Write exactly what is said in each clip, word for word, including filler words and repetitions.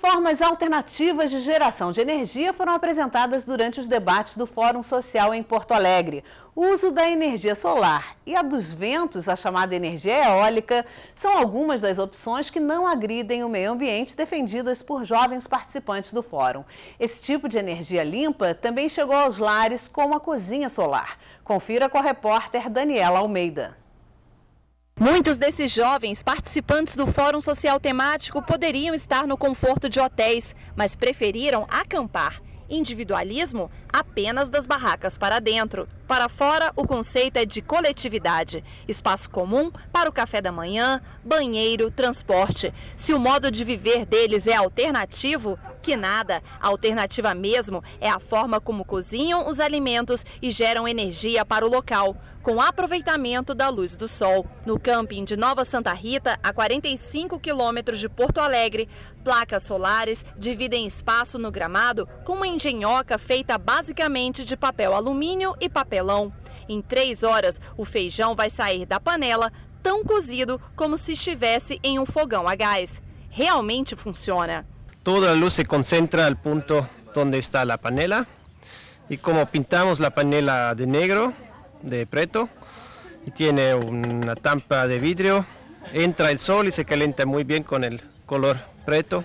Formas alternativas de geração de energia foram apresentadas durante os debates do Fórum Social em Porto Alegre. O uso da energia solar e a dos ventos, a chamada energia eólica, são algumas das opções que não agridem o meio ambiente defendidas por jovens participantes do fórum. Esse tipo de energia limpa também chegou aos lares como a cozinha solar. Confira com a repórter Daniela Almeida. Muitos desses jovens participantes do Fórum Social Temático poderiam estar no conforto de hotéis, mas preferiram acampar. Individualismo apenas das barracas para dentro. Para fora, o conceito é de coletividade. Espaço comum para o café da manhã, banheiro, transporte. Se o modo de viver deles é alternativo, que nada. A alternativa mesmo é a forma como cozinham os alimentos e geram energia para o local, com aproveitamento da luz do sol. No camping de Nova Santa Rita, a quarenta e cinco quilômetros de Porto Alegre, placas solares dividem espaço no gramado com uma engenhoca feita basicamente de papel alumínio e papelão. Em três horas, o feijão vai sair da panela tão cozido como se estivesse em um fogão a gás. Realmente funciona. Toda a luz se concentra al punto donde está la panela y como pintamos la panela de negro, de preto, y tiene una tampa de vidrio, entra el sol y se calienta muy bien con el color preto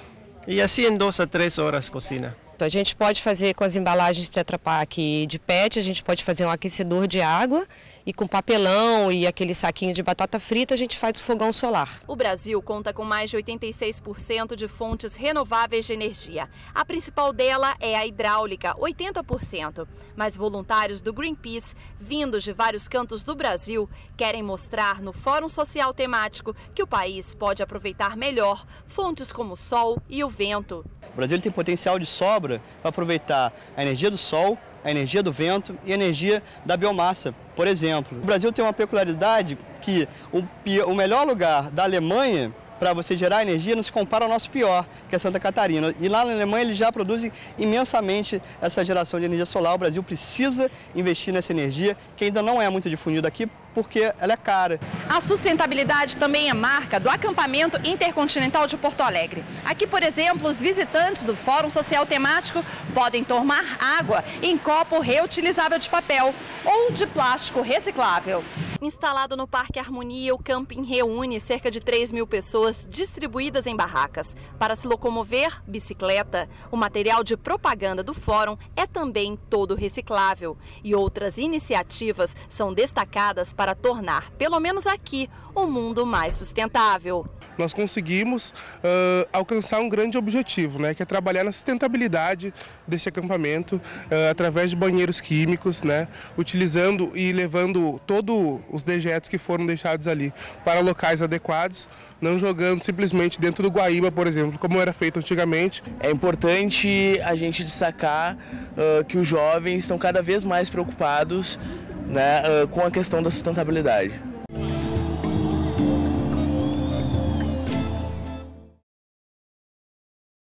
y así en dos a tres horas cocina. A gente pode fazer com as embalagens de Tetra Pak de P E T, a gente pode fazer um aquecedor de água e com papelão e aquele saquinho de batata frita a gente faz o fogão solar. O Brasil conta com mais de oitenta e seis por cento de fontes renováveis de energia. A principal dela é a hidráulica, oitenta por cento. Mas voluntários do Greenpeace, vindos de vários cantos do Brasil, querem mostrar no Fórum Social Temático que o país pode aproveitar melhor fontes como o sol e o vento. O Brasil tem potencial de sobra para aproveitar a energia do sol, a energia do vento e a energia da biomassa. Por exemplo, o Brasil tem uma peculiaridade que o, o melhor lugar da Alemanha para você gerar energia não se compara ao nosso pior, que é Santa Catarina. E lá na Alemanha eles já produzem imensamente essa geração de energia solar. O Brasil precisa investir nessa energia, que ainda não é muito difundida aqui, porque ela é cara. A sustentabilidade também é marca do acampamento intercontinental de Porto Alegre. Aqui, por exemplo, os visitantes do Fórum Social Temático podem tomar água em copo reutilizável de papel ou de plástico reciclável. Instalado no Parque Harmonia, o camping reúne cerca de três mil pessoas distribuídas em barracas. Para se locomover, bicicleta. O material de propaganda do fórum é também todo reciclável. E outras iniciativas são destacadas para tornar, pelo menos aqui, o mundo mais sustentável. Nós conseguimos uh, alcançar um grande objetivo, né, que é trabalhar na sustentabilidade desse acampamento uh, através de banheiros químicos, né, utilizando e levando todos os dejetos que foram deixados ali para locais adequados, não jogando simplesmente dentro do Guaíba, por exemplo, como era feito antigamente. É importante a gente destacar uh, que os jovens estão cada vez mais preocupados, né, uh, com a questão da sustentabilidade.